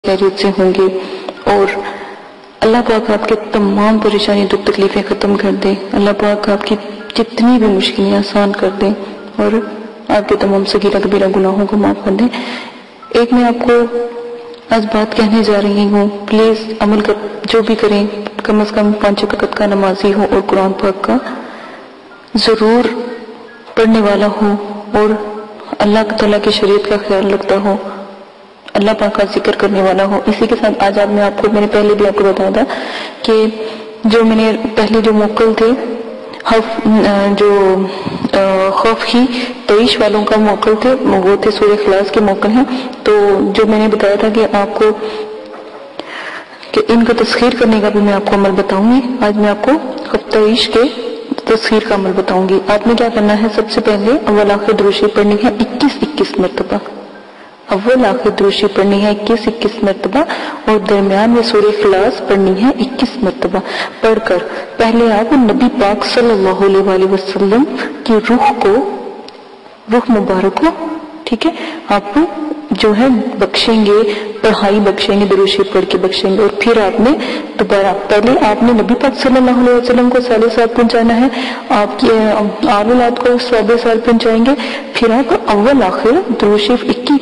خیریت سے ہوں گے، اور اللہ پاک آپ کے تمام پریشانی دکھ تکلیفیں ختم کر دے، اللہ پاک آپ کی جتنی بھی مشکلیں آسان کر دیں اور آپ کے تمام صغیرہ کبیرہ گناہوں کو معاف کر دیں۔ ایک میں آپ کو آج بات کہنے جا رہی ہوں، پلیز عمل کر، جو بھی کریں کم از کم 5 وقت کا نمازی ہو اور قرآن پاک کا ضرور پڑھنے والا ہو اور اللہ تعالیٰ کی شریعت کا خیال رکھتا ہو، اللہ پاک کا ذکر کرنے والا ہو۔ اسی کے ساتھ آج میں نے پہلے بھی آپ کو بتایا تھا کہ جو میں نے پہلے جو موکل تھے جو خوف ہی 23 والوں کا موکل تھے، وہ تھے سورہ اخلاص کے موکل ہیں، تو جو میں نے بتایا تھا کہ آپ کو کہ ان کا تسخیر کرنے کا بھی میں آپ کو عمل بتاؤں گی۔ آج میں آپ کو خوف 23 کے تسخیر کا عمل بتاؤں گی۔ آپ نے کیا کرنا ہے، سب سے پہلے اول آخر دروشی پڑھنی ہے 21 مرتبہ، اول آخر دروشی پڑھنی ہے 21 مرتبہ، اور درمیان میں سورہ اخلاص پڑھنی ہے 21 مرتبہ۔ پڑھ کر پہلے آپ نبی پاک صلی اللہ علیہ وسلم کی روح مبارک کو، ٹھیک ہے، آپ جو ہے بخشیں گے، پڑھائی بخشیں گے، دروشی پڑھ کے بخشیں گے، اور پھر آپ نے دوبارہ پہلے آپ نے نبی پاک صلی اللہ علیہ وسلم کو سال سال پہنچانا ہے، آپ کی آل اولاد کو 100 پہنچائیں گے، پھر آپ اول آخر دروشی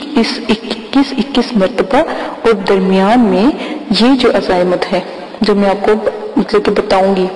21 مرتبہ، اور درمیان میں یہ جو عزائمت ہے جو میں آپ کو مطلب کہ بتاؤں گی،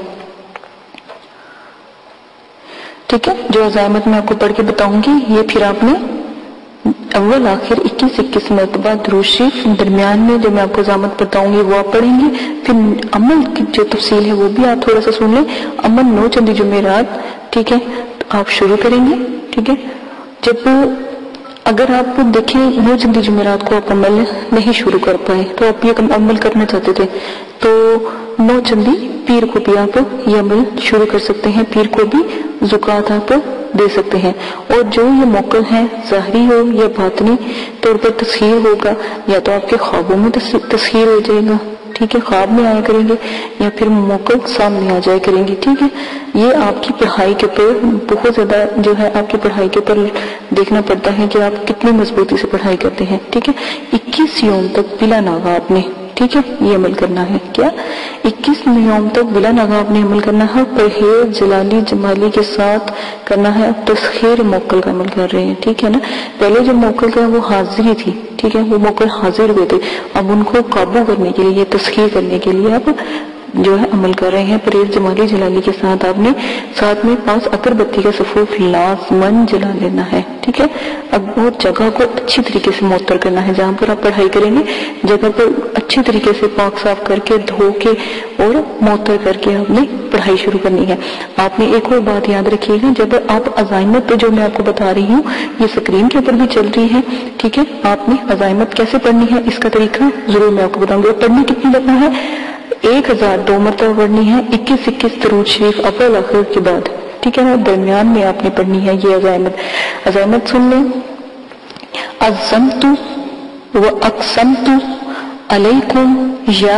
ٹھیک ہے، جو عزائمت میں آپ کو پڑھ کے بتاؤں گی، یہ پھر آپ نے اول آخر 21 مرتبہ درود شریف، درمیان میں جو میں آپ کو عزائمت بتاؤں گی وہ آپ پڑھیں گے، پھر عمل کی جو تفصیل ہے وہ بھی آپ تھوڑا سا سن لیں۔ عمل 9 چندی جمعرات، ٹھیک ہے، تو آپ شروع کریں گے، ٹھیک ہے۔ جب اگر آپ دیکھیں 9 چندی جمعرات کو آپ عمل نہیں شروع کر پائے تو آپ یہ عمل کرنا چاہتے تھے، تو 9 چندی پیر کو بھی آپ یہ عمل شروع کر سکتے ہیں، پیر کو بھی زکوٰۃ آپ دے سکتے ہیں، اور جو یہ موقع ہے ظاہری ہو یا باطنی طور پر تسخیر ہوگا، یا تو آپ کے خوابوں میں تسخیر ہو جائے گا، ٹھیک ہے، خواب میں آیا کریں گے، یا پھر موقع سامنے آ جائے کریں گے، ٹھیک ہے۔ یہ آپ کی پڑھائی کے اوپر بہت زیادہ جو ہے آپ کی پڑھائی کے اوپر دیکھنا پڑتا ہے کہ آپ کتنی مضبوطی سے پڑھائی کرتے ہیں، ٹھیک ہے۔ 21 یوم تک بلا ناغہ آپ نے، ٹھیک ہے، یہ عمل کرنا ہے، کیا 21 یوم تک بلا ناغہ آپ نے عمل کرنا ہے، پرہیز جلالی جمالی کے ساتھ کرنا ہے۔ اب تسخیر موکل کا عمل کر رہے ہیں، ٹھیک ہے نا۔ پہلے جو موکل تھا وہ حاضری تھی، ٹھیک ہے، وہ موکل حاضر ہوئے تھے، اب ان کو قابو کرنے کے لیے، تسخیر کرنے کے لیے اب جو ہے عمل کر رہے ہیں۔ پرہیز جمالی جلالی کے ساتھ آپ نے ساتھ میں 5 اگر بتی کا صفوف لازمن جلا لینا ہے، ٹھیک ہے۔ اب وہ جگہ کو اچھی طریقے سے معطر کرنا ہے، جہاں پر آپ پڑھائی کریں گے جگہ پر اچھی طریقے سے پاک صاف کر کے دھو کے اور معطر کر کے آپ نے پڑھائی شروع کرنی ہے۔ آپ نے ایک اور بات یاد رکھیے گا، جب آپ عزائمت پہ جو میں آپ کو بتا رہی ہوں یہ سکرین کے اوپر بھی چل رہی ہے، ٹھیک ہے، آپ نے عزائمت کیسے پڑھنی ہے اس کا طریقہ ضرور میں آپ کو بتاؤں گی۔ اور پڑھنی کتنی دفعہ ہے، 1002 مرتبہ پڑھنی ہے، 21 درود شریف اول آخر کے بعد، ٹھیک ہے نا۔ درمیان میں آپ نے پڑھنی ہے یہ عزائمت سن لیں۔ عزمت و اقسمت علیکم یا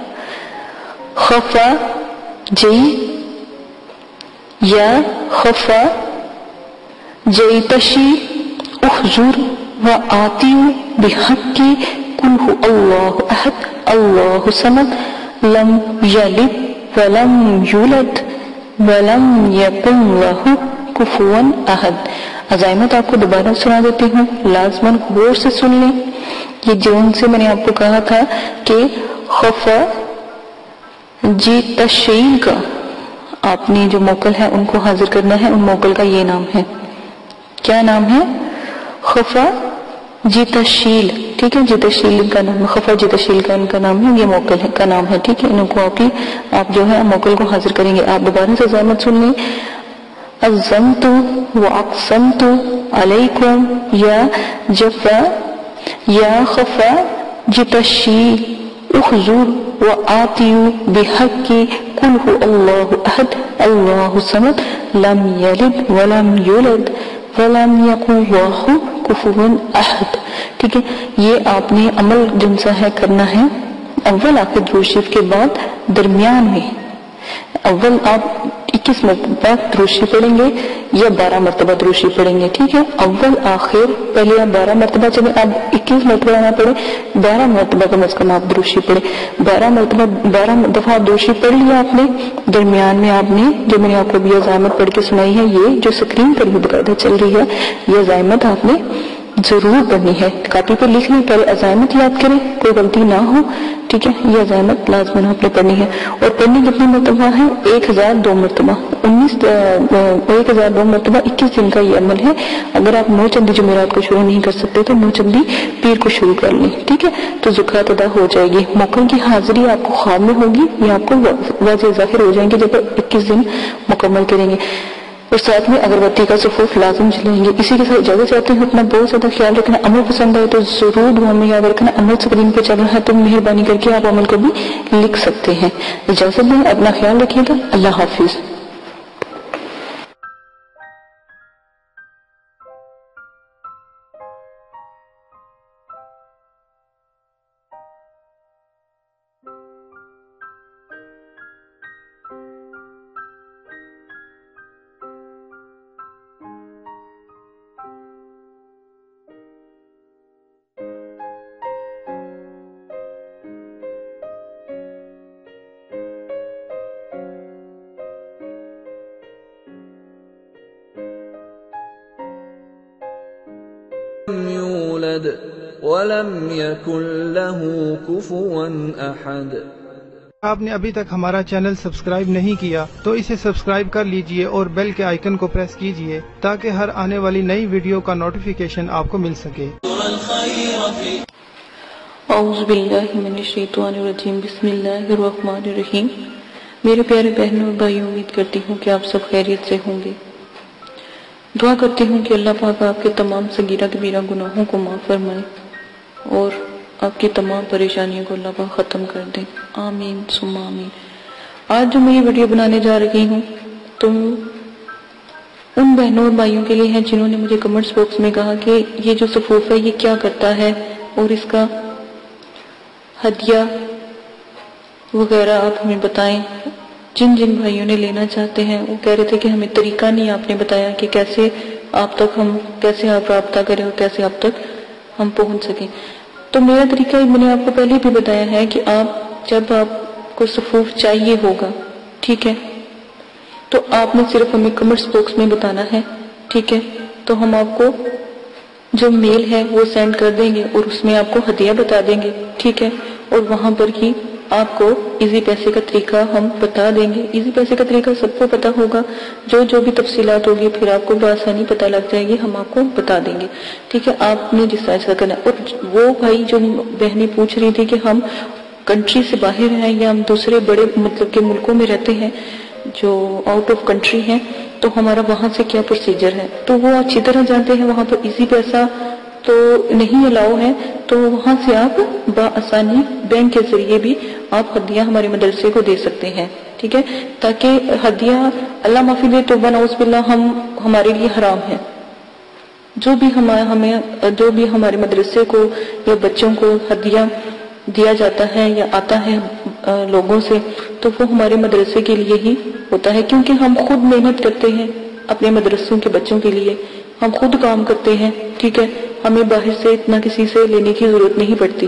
خفا جی یا خفا جیتشی احضر و آتی بحق قل هو اللہ احد اللہ صمد لم یلد ولم یولد ولم یکن لہ کفوا احد۔ عزائمت آپ کو دوبارہ سنا دیتی ہوں، لازماً غور سے سن لیں۔ یہ جون سے میں نے آپ کو کہا تھا کہ خفا جی تشعیل کا آپ نے جو موکل ہے ان کو حاضر کرنا ہے، ان موکل کا یہ نام ہے، کیا نام ہے، خفا جی تشعیل، ٹھیک ہے، جی تشعیل کا نام ہے، خفا جی تشعیل کا ان کا نام ہے، یہ موکل ہے کا نام ہے، ٹھیک ہے۔ ان کو آپ جو ہے موکل کو حاضر کریں گے۔ آپ دوبارہ سے عزائمت سن لیں۔ عزمت و اقسمت علیکم یا جفا یا خفا جتشی اخذر و آتیو بحق قل هو اللہ احد اللہ صمد لم یلد ولم یولد ولم یکن لہ کفوا احد، ٹھیک ہے۔ یہ آپ نے عمل جن سا ہے کرنا ہے اول آخر درود شریف کے بعد درمیان میں، اول آپ 21 مرتبہ دروشی پڑھیں گے یا 12 مرتبہ دروشی پڑھیں گے، ٹھیک ہے؟ اول آخر پہلے آپ 12 مرتبہ چلیں، آپ 21 مرتبہ نہ پڑھیں، 12 مرتبہ کم از کم آپ دروشی پڑھیں۔ 12 دفعہ دروشی پڑھ لیا آپ نے، درمیان میں آپ نے جو میں نے آپ کو ابھی عزائمت پڑھ کے سنائی ہے، یہ جو اسکرین پر بھی باقاعدہ چل رہی ہے، یہ عزائمت آپ نے ضرور پڑھنی ہے، کاپی پر لکھ لیں، پہلے عزائمت یاد کریں، کوئی غلطی نہ ہو، ٹھیک ہے؟ یہ عزائمت لازماً آپ نے پڑھنی ہے، اور پڑھنی کتنی مرتبہ ہے؟ 1002 مرتبہ، 1002 مرتبہ 21 دن کا یہ عمل ہے۔ اگر آپ 9 چندی جمعرات کو شروع نہیں کر سکتے تو 9 چندی پیر کو شروع کر لیں، ٹھیک ہے؟ تو زکوٰۃ ادا ہو جائے گی۔ موقع کی حاضری آپ کو خواب میں ہوگی یا آپ کو واضح ظاہر ہو جائیں گے جب 21 دن مکمل کریں گے، اور ساتھ میں اگربتی کا صفوف لازم جلائیں گے۔ اسی کے ساتھ اجازت چاہتے ہیں، اپنا بہت زیادہ خیال رکھنا، عمل پسند آئے تو ضرور دعا میں یاد رکھنا۔ عمل اسکرین پہ چل رہا ہے تو مہربانی کر کے آپ عمل کو بھی لکھ سکتے ہیں۔ اجازت دیں، اپنا خیال رکھیے گا، اللہ حافظ۔ لم يولد ولم يكن له كفوا احد۔ آپ نے ابھی تک ہمارا چینل سبسکرائب نہیں کیا تو اسے سبسکرائب کر لیجئے اور بیل کے آئیکن کو پریس کیجئے تاکہ ہر آنے والی نئی ویڈیو کا نوٹیفیکیشن آپ کو مل سکے۔ اعوذ باللہ من الشیطان الرجیم، بسم اللہ الرحمن الرحیم۔ میرے پیارے بہنوں اور بھائیوں، امید کرتی ہوں کہ آپ سب خیریت سے ہوں گے۔ دعا کرتی ہوں کہ اللہ پاک آپ کے تمام صغیرہ کبیرہ گناہوں کو معاف فرمائے اور آپ کی تمام پریشانیوں کو اللہ پاک ختم کر دیں، آمین ثم آمین۔ آج جو میں یہ ویڈیو بنانے جا رہی ہوں تو ان بہنوں اور بھائیوں کے لیے ہے جنہوں نے مجھے کمنٹس باکس میں کہا کہ یہ جو صفوف ہے یہ کیا کرتا ہے اور اس کا ہدیہ وغیرہ آپ ہمیں بتائیں۔ جن بھائیوں نے لینا چاہتے ہیں وہ کہہ رہے تھے کہ ہمیں طریقہ نہیں آپ نے بتایا کہ کیسے آپ رابطہ کریں اور کیسے آپ تک ہم پہنچ سکیں۔ تو میرا طریقہ میں نے آپ کو پہلے بھی بتایا ہے کہ جب آپ کو صفوف چاہیے ہوگا، ٹھیک ہے، تو آپ نے صرف ہمیں کمنٹس باکس میں بتانا ہے، ٹھیک ہے؟ تو ہم آپ کو جو میل ہے وہ سینڈ کر دیں گے اور اس میں آپ کو ہدیہ بتا دیں گے، ٹھیک ہے؟ اور وہاں پر ہی آپ کو ایزی پیسے کا طریقہ ہم بتا دیں گے۔ ایزی پیسے کا طریقہ سب کو پتا ہوگا، جو بھی تفصیلات ہوگی پھر آپ کو بآسانی پتہ لگ جائے گی، ہم آپ کو بتا دیں گے، ٹھیک ہے؟ آپ نے جس طرح سے کرنا ہے۔ اور وہ بھائی جو بہنیں پوچھ رہی تھی کہ ہم کنٹری سے باہر ہیں یا ہم دوسرے بڑے مطلب کہ ملکوں میں رہتے ہیں جو آؤٹ آف کنٹری ہیں، تو ہمارا وہاں سے کیا پروسیجر ہے، تو وہ اچھی طرح جانتے ہیں۔ وہاں پر ایزی پیسہ تو نہیں الاؤ ہے، تو وہاں سے آپ بآسانی بینک کے ذریعے بھی آپ ہدیہ ہمارے مدرسے کو دے سکتے ہیں، ٹھیک ہے؟ تاکہ ہدیہ اللہ معافی دے توبہ نعوذ باللہ ہمارے لیے حرام ہے۔ جو بھی ہمارے مدرسے کو یا بچوں کو ہدیہ دیا جاتا ہے یا آتا ہے لوگوں سے، تو وہ ہمارے مدرسے کے لیے ہی ہوتا ہے، کیونکہ ہم خود محنت کرتے ہیں اپنے مدرسوں کے بچوں کے لیے، ہم خود کام کرتے ہیں، ٹھیک ہے؟ ہمیں باہر سے اتنا کسی سے لینے کی ضرورت نہیں پڑتی۔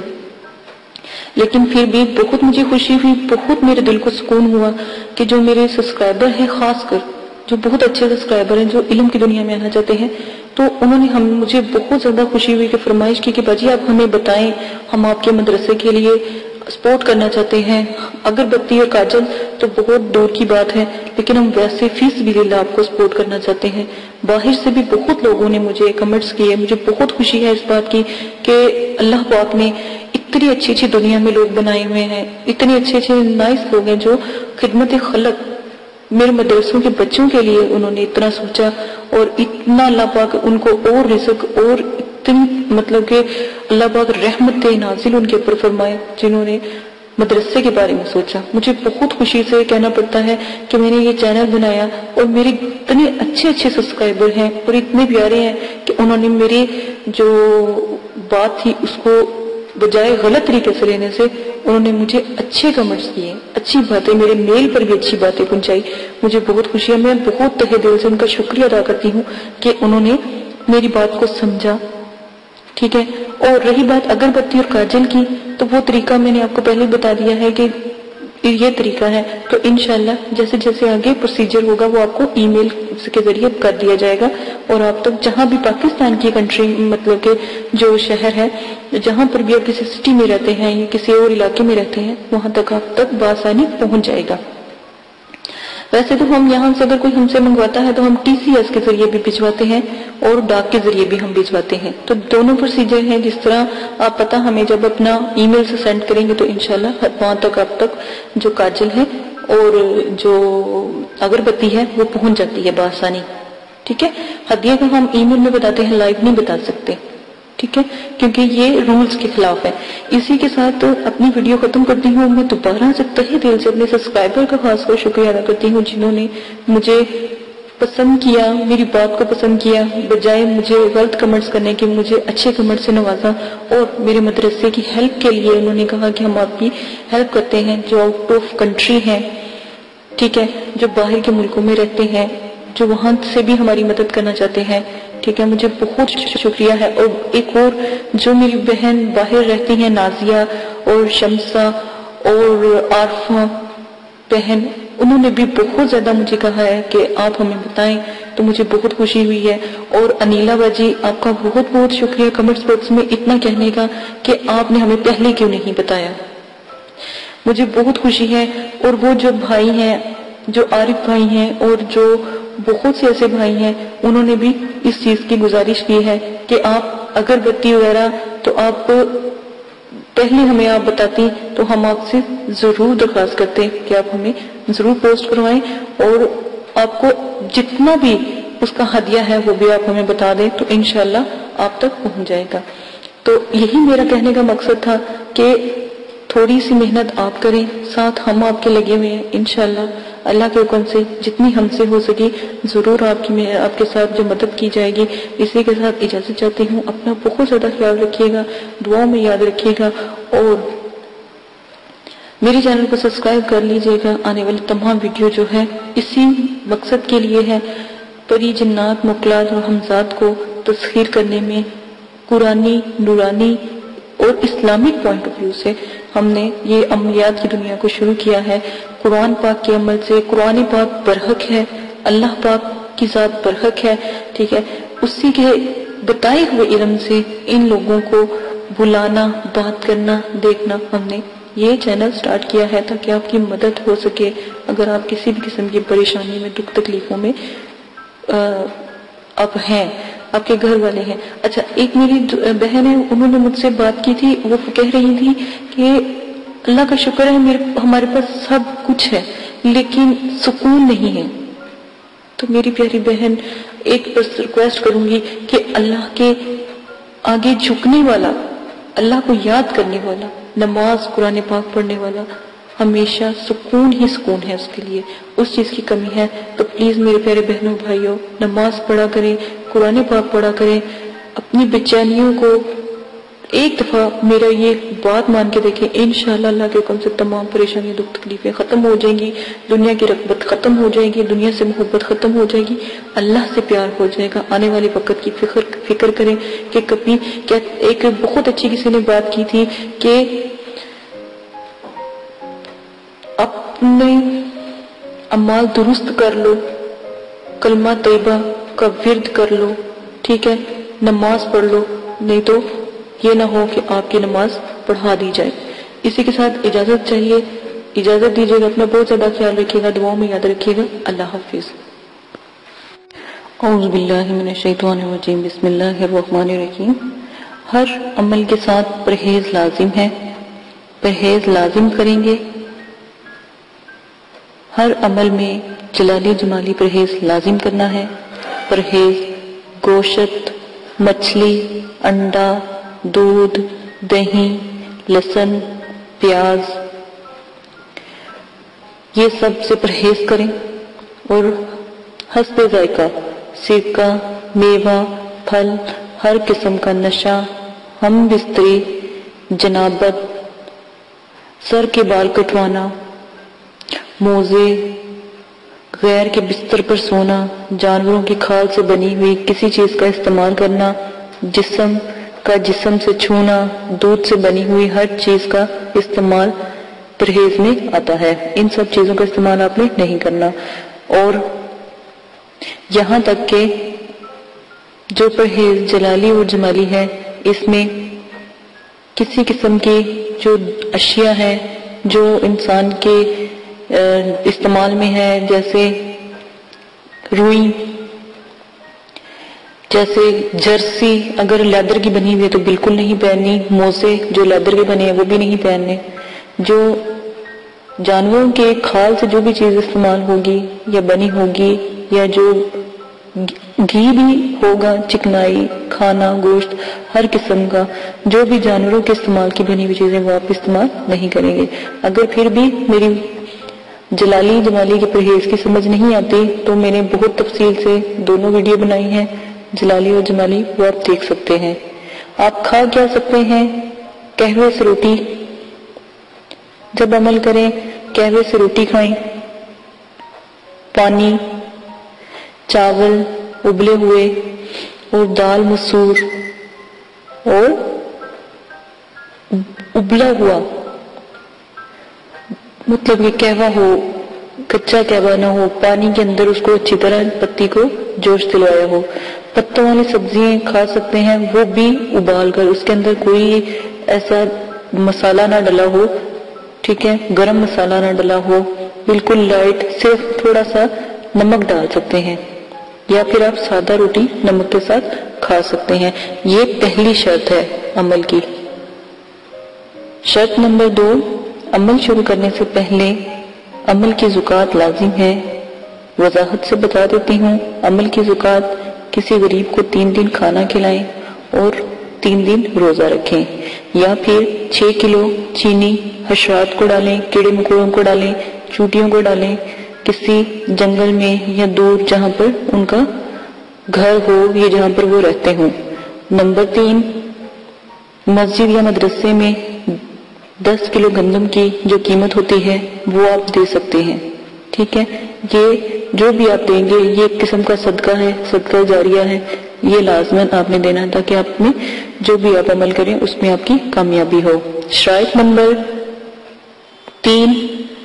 لیکن پھر بھی بہت مجھے خوشی ہوئی، بہت میرے دل کو سکون ہوا کہ جو میرے سبسکرائبر ہیں، خاص کر جو بہت اچھے سبسکرائبر ہیں جو علم کی دنیا میں آنا چاہتے ہیں، تو انہوں نے مجھے بہت زیادہ خوشی ہوئی کہ فرمائش کی کہ باجی آپ ہمیں بتائیں، ہم آپ کے مدرسے کے لیے سپورٹ کرنا چاہتے ہیں۔ اگربتی اور کاجل تو بہت دور کی بات ہے، لیکن ہم ویسے فی سبیل اللہ آپ کو سپورٹ کرنا چاہتے ہیں۔ باہر سے بھی بہت لوگوں نے مجھے کمنٹس کیے، مجھے بہت خوشی ہے اس بات کی کہ اللہ پاک نے اتنی اچھی دنیا میں لوگ بنائے ہوئے ہیں، اتنے اچھے نائس لوگ ہیں جو خدمت خلق میرے مدرسوں کے بچوں کے لیے انہوں نے اتنا سوچا، اور اتنا اللہ پاک ان کو اور رزق اور اتنی مطلب کہ اللہ پاک رحمت نازل ان کے اوپر فرمائے جنہوں نے مدرسے کے بارے میں سوچا۔ مجھے بہت خوشی سے کہنا پڑتا ہے کہ میں نے یہ چینل بنایا اور میرے اتنے اچھے سبسکرائبر ہیں اور اتنے پیارے ہیں کہ انہوں نے میری جو بات تھی اس کو بجائے غلط طریقے سے لینے سے انہوں نے مجھے اچھے کمنٹس کیے، اچھی باتیں، میرے میل پر بھی اچھی باتیں پہنچائی. مجھے بہت خوشی ہے، میں بہت تہہ دل سے ان کا شکریہ ادا کرتی ہوں کہ انہوں نے میری بات کو سمجھا. ٹھیک ہے. اور رہی بات اگربتی اور کاجل کی، تو وہ طریقہ میں نے آپ کو پہلے بتا دیا ہے کہ یہ طریقہ ہے. تو انشاءاللہ جیسے جیسے آگے پروسیجر ہوگا وہ آپ کو ای میل کے ذریعے کر دیا جائے گا، اور آپ تک جہاں بھی پاکستان کی کنٹری مطلب کہ جو شہر ہے، جہاں پر بھی آپ کسی سٹی میں رہتے ہیں یا کسی اور علاقے میں رہتے ہیں، وہاں تک آپ تک بآسانی پہنچ جائے گا. ویسے تو ہم یہاں سے اگر کوئی ہم سے منگواتا ہے تو ہم ٹی سی ایس کے ذریعے بھی بھجواتے ہیں اور ڈاک کے ذریعے بھی ہم بھجواتے ہیں. تو دونوں پروسیجر ہیں. جس طرح آپ پتہ ہمیں جب اپنا ای میل سے سینڈ کریں گے تو انشاءاللہ وہاں تک آپ تک جو کاجل ہے اور جو اگربتی ہے وہ پہنچ جاتی ہے بآسانی. ٹھیک ہے. ہدیہ کو ہم ای میل میں بتاتے ہیں، لائیو نہیں بتا سکتے. ٹھیک ہے، کیونکہ یہ رولز کے خلاف ہے. اسی کے ساتھ اپنی ویڈیو ختم کرتی ہوں. میں دوبارہ سے تہہ دل سے اپنے سبسکرائبر کا خاص کر شکریہ ادا کرتی ہوں جنہوں نے مجھے پسند کیا، میری بات کو پسند کیا، بجائے مجھے غلط کمنٹس کرنے کے مجھے اچھے کمنٹ سے نوازا، اور میرے مدرسے کی ہیلپ کے لیے انہوں نے کہا کہ ہم آپ کی ہیلپ کرتے ہیں جو آؤٹ آف کنٹری ہیں. ٹھیک ہے، جو باہر کے ملکوں میں رہتے ہیں، جو وہاں سے بھی ہماری مدد کرنا چاہتے ہیں. ٹھیک ہے، مجھے بہت شکریہ ہے. اور ایک اور جو میری بہن باہر رہتی ہیں، نازیہ اور شمسہ اور عارفہ بہن، انہوں نے بھی بہت زیادہ مجھے کہا ہے کہ آپ ہمیں بتائیں، تو مجھے بہت خوشی ہوئی ہے. اور انیلا باجی، آپ کا بہت بہت شکریہ کمنٹس باکس میں اتنا کہنے کا کہ آپ نے ہمیں پہلے کیوں نہیں بتایا. مجھے بہت خوشی ہے. اور وہ جو بھائی ہیں، جو عارف بھائی ہیں اور جو بہت سے ایسے بھائی ہیں، انہوں نے بھی اس چیز کی گزارش کی ہے کہ آپ اگربتی وغیرہ تو آپ پہلے ہمیں آپ بتاتی تو ہم آپ سے ضرور درخواست کرتے کہ آپ ہمیں ضرور پوسٹ کروائیں، اور آپ کو جتنا بھی اس کا ہدیہ ہے وہ بھی آپ ہمیں بتا دیں تو انشاءاللہ آپ تک پہنچ جائے گا. تو یہی میرا کہنے کا مقصد تھا کہ تھوڑی سی محنت آپ کریں، ساتھ ہم آپ کے لگے ہوئے ہیں. انشاءاللہ اللہ کے حکم سے جتنی ہم سے ہو سکی ضرور آپ کے ساتھ جو مدد کی جائے گی. اسی کے ساتھ اجازت چاہتی ہوں. اپنا بہت زیادہ خیال رکھیے گا، دعاؤں میں یاد رکھیے گا، اور میرے چینل کو سبسکرائب کر لیجئے گا. آنے والی تمام ویڈیو جو ہے اسی مقصد کے لیے ہے، پری جنات مخلوقات اور ہمزاد کو تسخیر کرنے میں قرآنی، نورانی اور اسلامک پوائنٹ آف ویو سے ہم نے یہ عملیات کی دنیا کو شروع کیا ہے. قرآن پاک کے عمل سے قرآن پاک برحق ہے، اللہ پاک کی ذات برحق ہے. ٹھیک ہے، اسی کے بتائے ہوئے علم سے ان لوگوں کو بلانا، بات کرنا، دیکھنا، ہم نے یہ چینل سٹارٹ کیا ہے تاکہ آپ کی مدد ہو سکے. اگر آپ کسی بھی قسم کی پریشانی میں، دکھ تکلیفوں میں آپ ہیں، آپ کے گھر والے ہیں. اچھا، ایک میری بہن ہے، انہوں نے مجھ سے بات کی تھی. وہ کہہ رہی تھی کہ اللہ کا شکر ہے ہمارے پاس سب کچھ ہے لیکن سکون نہیں ہے. تو میری پیاری بہن، ایک بس ریکویسٹ کروں گی کہ اللہ کے آگے جھکنے والا، اللہ کو یاد کرنے والا، نماز قرآن پاک پڑھنے والا ہمیشہ سکون ہی سکون ہے. اس کے لیے اس چیز کی کمی ہے. تو پلیز میرے پیارے بہنوں بھائیوں، نماز پڑھا کریں، قرآن پاک پڑھا کریں. اپنی بے چینیوں کو ایک دفعہ میرا یہ بات مان کے دیکھیں، انشاءاللہ اللہ کے حکم سے تمام پریشانیاں، دکھ تکلیفیں ختم ہو جائیں گی. دنیا کی رغبت ختم ہو جائے گی، دنیا سے محبت ختم ہو جائے گی، اللہ سے پیار ہو جائے گا. آنے والے وقت کی فکر کریں کہ کبھی کیا. ایک بہت اچھی کسی نے بات کی تھی کہ اپنے اعمال درست کر لو، کلمہ طیبہ کا ورد کر لو، ٹھیک ہے، نماز پڑھ لو، نہیں تو یہ نہ ہو کہ آپ کی نماز پڑھا دی جائے. اسی کے ساتھ اجازت چاہیے، اجازت دیجیے گا. اپنا بہت زیادہ خیال رکھیے گا، دعاؤں میں یاد رکھیے گا. اللہ حافظ. اعوذ باللہ من الشیطان الرجیم. بسم اللہ الرحمن الرحیم. ہر عمل کے ساتھ پرہیز لازم ہے. پرہیز لازم کریں گے. ہر عمل میں جلالی جمالی پرہیز لازم کرنا ہے. پرہیز گوشت، مچھلی، انڈا، دودھ، دہی، لہسن، پیاز، یہ سب سے پرہیز کریں. اور حسب ذائقہ سرکہ، میوہ، پھل، ہر قسم کا نشہ، ہم بستری، जनाबत, सर के बाल कटवाना, मोजे, गैर के बिस्तर पर सोना, जानवरों की खाल से बनी हुई किसी चीज का इस्तेमाल करना, जिस्म का जिस्म से छूना, दूध से बनी हुई हर चीज का इस्तेमाल परहेज में आता है। इन सब चीजों का इस्तेमाल आपने नहीं करना। और यहाँ तक के जो परहेज जलाली और जमाली है, इसमें किसी किस्म की जो अशिया है जो इंसान के इस्तेमाल में है, जैसे रुई, जैसे जर्सी अगर लेदर की बनी हुई है तो बिल्कुल नहीं पहननी, मोजे जो लेदर के बने हैं वो भी नहीं पहनने। जो जानवरों के खाल से जो भी चीज इस्तेमाल होगी या बनी होगी, या जो घी भी होगा, चिकनाई, खाना, गोश्त, हर किस्म का जो भी जानवरों के इस्तेमाल की बनी हुई चीजें वो आप इस्तेमाल नहीं करेंगे। अगर फिर भी मेरी जलाली जमाली के परहेज की समझ नहीं आती तो मैंने बहुत तफसील से दोनों वीडियो बनाई हैं, जलाली और जमाली, वो आप देख सकते हैं। आप खा क्या सकते हैं? कहवे से रोटी। जब अमल करें कहवे से रोटी खाएं, पानी, चावल उबले हुए और दाल मसूर और उबला हुआ, मतलब ये कहवा हो, कच्चा कहवा ना हो, पानी के अंदर उसको अच्छी तरह पत्ती को जोश दिलवाया हो। पत्तों वाली सब्जियां खा सकते हैं, वो भी उबाल कर, उसके अंदर कोई ऐसा मसाला ना डला हो, ठीक है, गरम मसाला ना डला हो, बिल्कुल लाइट, सिर्फ थोड़ा सा नमक डाल सकते हैं, या फिर आप सादा रोटी नमक के साथ खा सकते हैं। ये पहली शर्त है अमल की। शर्त नंबर 2, अमल शुरू करने से पहले अमल की ज़कात लाजिम है। वजाहत से बता देती हूँ, अमल की ज़कात किसी गरीब को 3 दिन खाना खिलाएं और 3 दिन रोजा रखें, या फिर 6 किलो चीनी हशरात को डालें, कीड़े मकोड़ों को डालें, चूटियों को डालें, किसी जंगल में या दूर जहां पर उनका घर हो या जहां पर वो रहते हों। नंबर 3, मस्जिद या मदरसे में 10 किलो गंदम की जो कीमत होती है वो आप दे सकते हैं, ठीक है। ये जो भी आप देंगे ये एक किस्म का सदका है, सदका जारिया है, ये लाजमन आपने देना है ताकि आप में जो भी आप अमल करें उसमें आपकी कामयाबी हो। शराइत नंबर 3,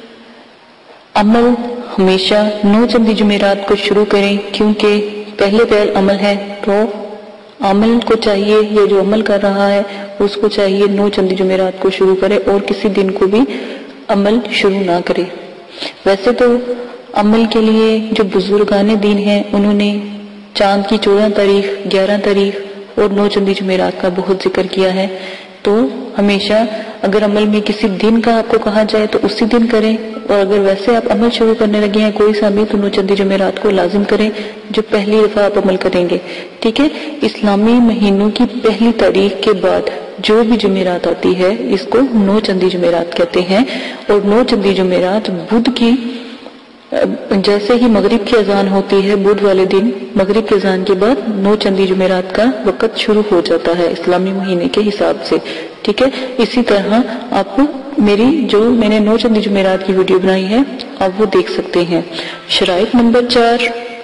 अमल हमेशा 9 चंदी जुमेरात को शुरू करें, क्योंकि पहले अमल है तो अमल को चाहिए, ये जो अमल कर रहा है उसको चाहिए 9 चंदी जुमेरात को शुरू करे और किसी दिन को भी अमल शुरू ना करे। वैसे तो अमल के लिए जो बुजुर्गाने दीन हैं उन्होंने चांद की 14 तारीख, 11 तारीख और 9 चंदी जुमेरात का बहुत जिक्र किया है। तो हमेशा अगर अमल में किसी दिन का आपको कहा जाए तो उसी दिन करें, और अगर वैसे आप अमल शुरू करने लगे हैं कोई सा भी तो 9 चंदी जुमेरात को लाजिम करें जो पहली दफा आप अमल करेंगे, ठीक है। इस्लामी महीनों की पहली तारीख के बाद जो भी जुमेरात आती है इसको 9 चंदी जुमेरात कहते हैं। और 9 चंदी जुमेरात बुध की, जैसे ही मगरिब की अजान होती है बुध वाले दिन, मगरिब की अजान के बाद 9 चंदी जुमेरात का वक्त शुरू हो जाता है इस्लामी महीने के हिसाब से, ठीक है। इसी तरह आप मेरी जो मैंने 9 चंदी जुमेरात की वीडियो बनाई है आप वो देख सकते हैं। शराइत नंबर 4,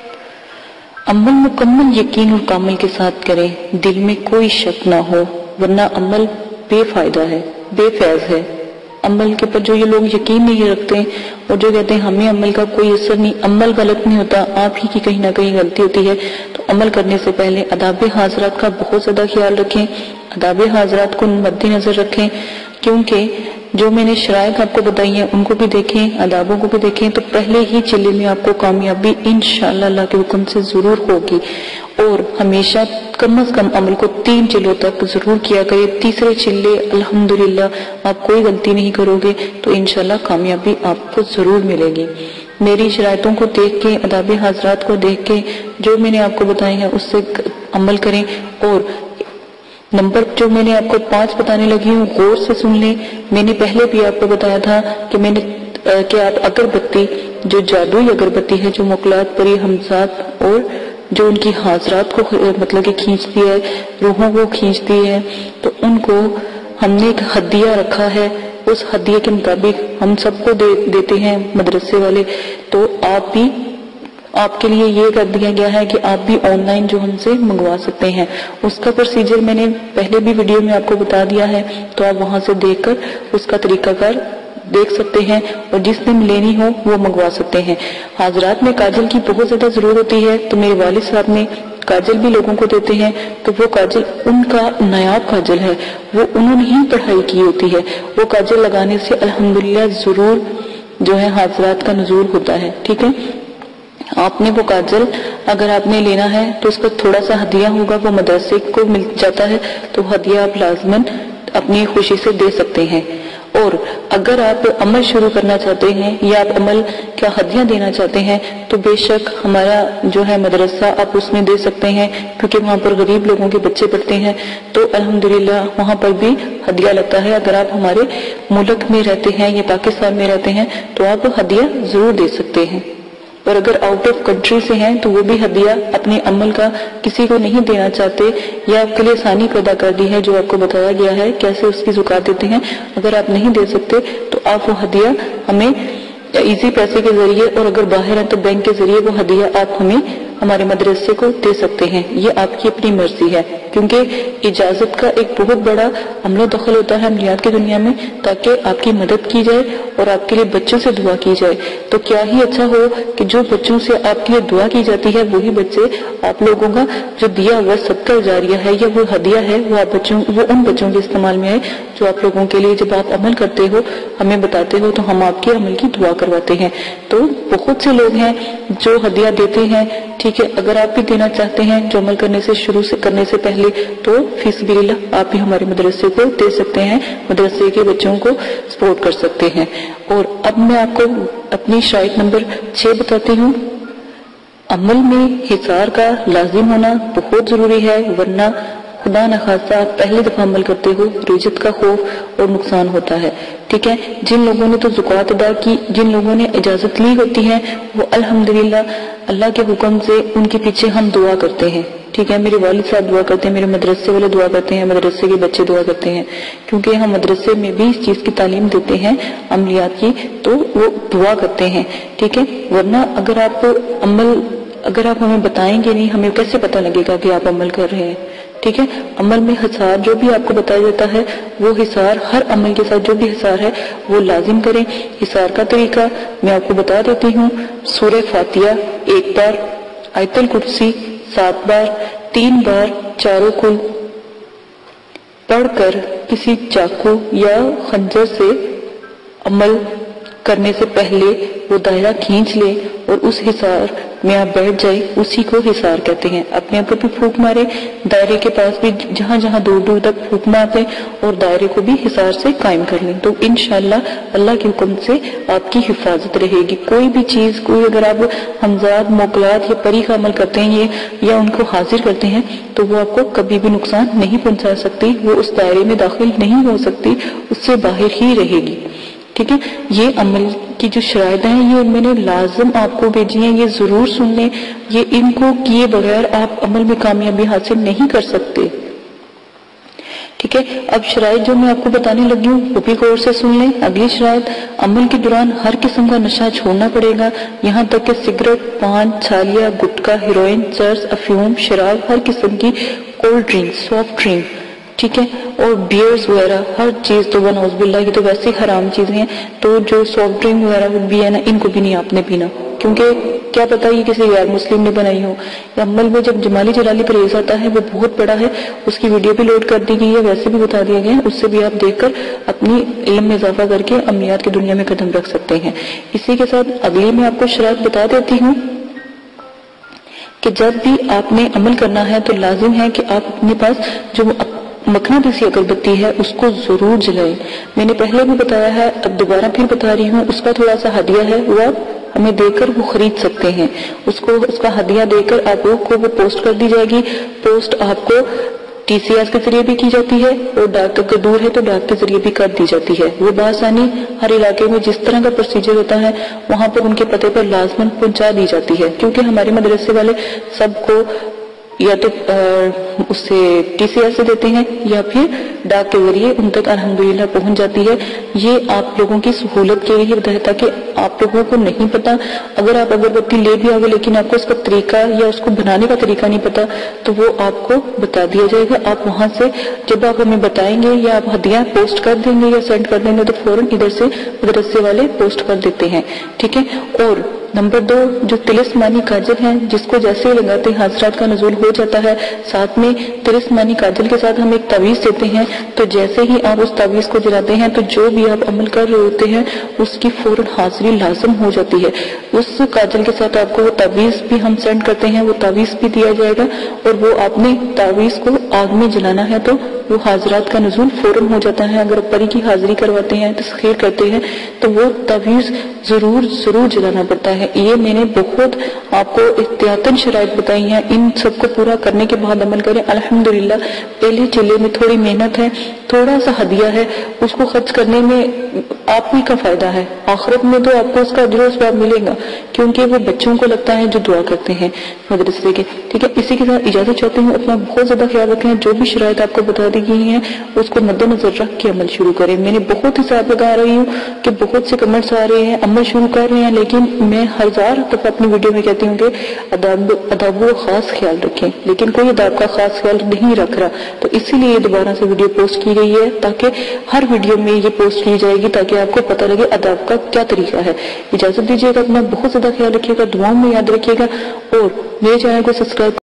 अमल मुकम्मल यकीन और कामल के साथ करें, दिल में कोई शक ना हो, वरना अमल बेफायदा है, बेफैज है। अमल के ऊपर जो ये लोग यकीन नहीं रखते और जो कहते हैं हमें अमल का कोई असर नहीं, अमल गलत नहीं होता, आप ही की कहीं ना कहीं गलती होती है। तो अमल करने से पहले अदाब हाजरात का बहुत ज्यादा ख्याल रखें, अदाब हाजरात को मद्देनजर रखें, क्योंकि जो मैंने शराइत आपको बताई है उनको भी देखें, अदाबों को भी देखें, तो पहले ही चिल्ले में आपको कामयाबी इंशाअल्लाह अल्लाह के हुक्म से जरूर होगी। और हमेशा कम से कम अमल को 3 चिल्लों तक जरूर किया करें। तीसरे चिल्ले अल्हम्दुलिल्लाह आप कोई गलती नहीं करोगे तो इंशाअल्लाह कामयाबी आपको जरूर मिलेगी। मेरी शराइतों को देख के, अदाब हाजरात को देख के जो मैंने आपको बताए हैं उससे अमल करें। और नंबर जो मैंने आपको 5 बताने लगी हूँ गौर से सुन लें। मैंने पहले भी आपको बताया था कि आप अगरबत्ती, जो जादुई अगरबत्ती है, जो मुकलात परी हमजात और जो उनकी हाजरात को मतलब कि खींचती है, रूहों को खींचती है, तो उनको हमने एक हदिया रखा है, उस हदिये के मुताबिक हम सबको देते हैं मदरसे वाले, तो आप भी, आपके लिए ये कर दिया गया है कि आप भी ऑनलाइन जो हमसे मंगवा सकते हैं। उसका प्रोसीजर मैंने पहले भी वीडियो में आपको बता दिया है, तो आप वहां से देखकर उसका तरीकाकार देख सकते हैं और जिसने लेनी हो वो मंगवा सकते हैं। हाजरात में काजल की बहुत ज्यादा जरूरत होती है, तो मेरे वालिद साहब ने काजल भी लोगों को देते हैं, तो वो काजल उनका नायाब काजल है, वो उन्होंने ही पढ़ाई की होती है। वो काजल लगाने से अल्हम्दुलिल्लाह जरूर जो है हाजरात का नुज़ूल होता है। ठीक है, आपने वो काजल अगर आपने लेना है तो उसका थोड़ा सा हदिया होगा, वो मदरसे को मिल जाता है, तो हदिया आप लाजमन अपनी खुशी से दे सकते हैं। और अगर आप अमल शुरू करना चाहते हैं या आप अमल का हदिया देना चाहते हैं, तो बेशक हमारा जो है मदरसा आप उसमें दे सकते हैं, क्योंकि वहाँ पर गरीब लोगों के बच्चे पढ़ते हैं, तो अल्हम्दुलिल्लाह वहाँ पर भी हदिया लगता है। अगर आप हमारे मुल्क में रहते हैं या पाकिस्तान में रहते हैं तो आप हदिया जरूर दे सकते हैं। और अगर आउट ऑफ कंट्री से हैं तो वो भी हदिया अपने अमल का किसी को नहीं देना चाहते, या आपके लिए आसानी पैदा कर दी है, जो आपको बताया गया है कैसे उसकी ज़कात देते हैं। अगर आप नहीं दे सकते तो आप वो हदिया हमें इजी पैसे के जरिए, और अगर बाहर है तो बैंक के जरिए वो हदिया आप हमें हमारे मदरसे को दे सकते हैं। ये आपकी अपनी मर्जी है, क्योंकि इजाजत का एक बहुत बड़ा अमलो दखल होता है अमलियात की दुनिया में, ताकि आपकी मदद की जाए और आपके लिए बच्चों से दुआ की जाए। तो क्या ही अच्छा हो कि जो बच्चों से आपके लिए दुआ की जाती है वही बच्चे आप लोगों का जो दिया हुआ सदका जारिया है या वो हदिया है वो उन बच्चों के इस्तेमाल में आए, जो आप लोगों के लिए जब आप अमल करते हो, हमें बताते हो, तो हम आपके अमल की दुआ करवाते हैं। तो बहुत से लोग हैं जो हदिया देते हैं। ठीक है, अगर आप भी देना चाहते हैं जो अमल करने से पहले, तो फिसबिल्लाह आप भी हमारे मदरसे को दे सकते हैं, मदरसे के बच्चों को सपोर्ट कर सकते हैं। और अब मैं आपको अपनी शायद नंबर 6 बताती हूँ। अमल में हिसार का लाजिम होना बहुत जरूरी है, वरना खुदा न खासा आप पहली दफा अमल करते हो, रिजत का खौफ और नुकसान होता है। ठीक है, जिन लोगों ने तो ज़कात अदा की, जिन लोगों ने इजाजत ली होती है, वो अल्हम्दुलिल्लाह अल्लाह के हुक्म से उनके पीछे हम दुआ करते हैं। ठीक है, मेरे वालिद साहब दुआ करते हैं, मेरे मदरसे वाले दुआ करते हैं, मदरसे के बच्चे दुआ करते हैं, क्योंकि हम मदरसे में भी इस चीज की तालीम देते हैं अमलियात की, तो वो दुआ करते हैं। ठीक है, वरना अगर आप हमें बताएंगे नहीं, हमें कैसे पता लगेगा कि आप अमल कर रहे हैं। ठीक है, अमल में हिसार जो भी आपको बताया जाता है, वो हिसार हर अमल के साथ जो भी हिसार है वो लाजिम करें। हिसार का तरीका मैं आपको बता देती हूँ। सूरह फातिहा 1 बार, आयतुल कुर्सी 7 बार, 3 बार चारों कुल पढ़कर किसी चाकू या खंजर से अमल करने से पहले वो दायरा खींच ले और उस हिसार में आप बैठ जाए, उसी को हिसार कहते हैं। अपने ऊपर भी फूंक मारे, दायरे के पास भी जहां जहां दूर दूर तक फूंक मारते और दायरे को भी हिसार से कायम कर लें, तो इंशाअल्लाह अल्लाह के हुक्म से आपकी हिफाजत रहेगी। कोई भी चीज, कोई अगर आप हमजाद, मोकलात या परी का अमल करते हैं या उनको हाजिर करते हैं, तो वो आपको कभी भी नुकसान नहीं पहुंचा सकती, वो उस दायरे में दाखिल नहीं हो सकती, उससे बाहर ही रहेगी। ठीक है, ये अमल की जो शराइत हैं ये मैंने लाजम आपको भेजी हैं, ये जरूर सुन लें। ये इनको किए बगैर आप अमल में कामयाबी हासिल नहीं कर सकते। ठीक है, अब शराइत जो मैं आपको बताने लगी हूँ वो भी गौर से सुन लें। अगली शराइत, अमल के दौरान हर किस्म का नशा छोड़ना पड़ेगा, यहाँ तक कि सिगरेट, पान, छालिया, गुटखा, हेरोइन, चर्स, अफ्यूम, शराब, हर किस्म की कोल्ड ड्रिंक, सॉफ्ट ड्रिंक, ठीक है, और बियर्स वगैरह हर चीज, तो बनौज़बिल्लाह की तो वैसे ही हराम चीजें हैं, तो जो सॉफ्ट ड्रिंक वगैरह भी है ना, इनको भी नहीं आपने पीना, क्योंकि क्या पता ये किसी गैर मुस्लिम ने बनाई हो। अमल में जब जमाली जलाली परहेज आता है वो बहुत बड़ा है, उसकी वीडियो भी लोड कर दी गई है, वैसे भी बता दिया गया है, उससे भी आप देखकर अपनी इल्म में इजाफा करके अमलियात की दुनिया में कदम रख सकते हैं। इसी के साथ अगली मैं आपको शरात बता देती हूँ कि जब भी आपने अमल करना है तो लाजिम है कि आप अपने पास जो मकनातीसी अगरबत्ती है उसको जरूर जलाएं। मैंने पहले भी बताया है, अब दोबारा फिर बता रही हूँ, उसका थोड़ा सा हदिया है, वो आप हमें देकर वो खरीद सकते हैं। उसका हदिया देकर आपको वो पोस्ट कर दी जाएगी। पोस्ट आपको TCS के जरिए भी की जाती है और डाक अगर दूर है तो डाक के जरिए भी कर दी जाती है। वो बासानी हर इलाके में जिस तरह का प्रोसीजर होता है वहां पर उनके पते पर लाजमन पहुंचा दी जाती है, क्योंकि हमारे मदरसे वाले सबको یا تو اس سے TCR سے دیتے ہیں یا پھر ڈاک کے ذریعے ان تک الحمدللہ پہنچ جاتی ہے۔ یہ آپ لوگوں کی سہولت کے لیے بتایا تاکہ آپ لوگوں کو نہیں پتا، اگر آپ اگربتی لے بھی آگے لیکن آپ کو اس کا طریقہ یا اس کو بنانے کا طریقہ نہیں پتا تو وہ آپ کو بتا دیا جائے گا۔ آپ وہاں سے جب آپ ہمیں بتائیں گے یا آپ ہدیہ پوسٹ کر دیں گے یا سینڈ کر دیں گے تو فوراً ادھر سے مدرسے والے پوسٹ کر دیتے ہیں، ٹھیک ہے۔ اور نمبر 2 جو تلسمانی کاجل ہیں جس کو جیسے لگاتے ہیں حضرات کا نزول ہو جاتا ہے، ساتھ میں تلسمانی کاجل کے ساتھ ہم ایک تعویذ دیتے ہیں، تو جیسے ہی آپ اس تعویذ کو جلاتے ہیں تو جو بھی آپ عمل کر رہے ہوتے ہیں اس کی فوراً حاضری لازم ہو جاتی ہے۔ اس کاجل کے ساتھ آپ کو وہ تعویذ بھی ہم سینڈ کرتے ہیں، وہ تعویذ بھی دیا جائے گا، اور وہ آپ نے تعویذ کو آگ میں جلانا ہے تو وہ حاضرات کا نزول فوراً ہو جاتا ہے۔ اگر پری کی حاضری کرواتے ہیں، تسخیر کرتے ہیں تو وہ تعویذ ضرور جلانا پڑتا ہے۔ یہ میں نے بہت آپ کو احتیاطاً شرائط بتائی ہیں، ان سب کو پورا کرنے کے بعد عمل کریں۔ الحمدللہ پہلے چلے میں تھوڑی محنت ہے، تھوڑا سا ہدیہ ہے، اس کو خرچ کرنے میں آپ ہی کا فائدہ ہے، آخرت میں تو آپ کو اس کا اجر و ثواب ملے گا کیونکہ وہ بچوں کو لگتا ہے جو دعا کرتے ہیں مدرسے کے، ٹھیک ہے۔ اسی کے ساتھ اجازت چاہتے ہیں، اپنا بہت زیادہ خیال رکھیں، جو بھی شرائط آپ کو بتا دی گئی ہیں اس کو مد نظر رکھ کے عمل شروع کریں۔ میں نے بہت حساب لگا رہی ہوں کہ بہت سے کمنٹس آ رہے ہیں، عمل شروع کر رہے ہیں، لیکن میں 1000 دفعہ اپنی ویڈیو میں کہتی ہوں کہ اداب و خاص خیال رکھیں، لیکن کوئی اداب کا خاص خیال نہیں رکھ رہا، تو اسی لیے دوبارہ سے ویڈیو پوسٹ کی گئی ہے تاکہ ہر ویڈیو میں یہ پوسٹ کی جائے گی تاکہ آپ کو پتہ لگے اداب کا کیا طریقہ ہے۔ اجازت دیجیے گا، اپنا بہت زیادہ خیال رکھیے گا، دعاؤں میں یاد رکھیے گا، اور میرے چینل کو سبسکرائب